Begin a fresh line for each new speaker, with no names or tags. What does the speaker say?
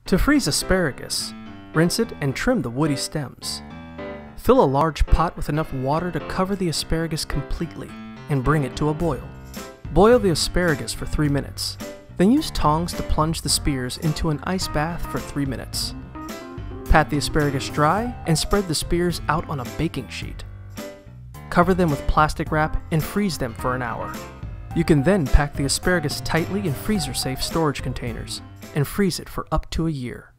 To freeze asparagus, rinse it and trim the woody stems. Fill a large pot with enough water to cover the asparagus completely and bring it to a boil. Boil the asparagus for 3 minutes. Then use tongs to plunge the spears into an ice bath for 3 minutes. Pat the asparagus dry and spread the spears out on a baking sheet. Cover them with plastic wrap and freeze them for an hour. You can then pack the asparagus tightly in freezer-safe storage containers and freeze it for up to a year.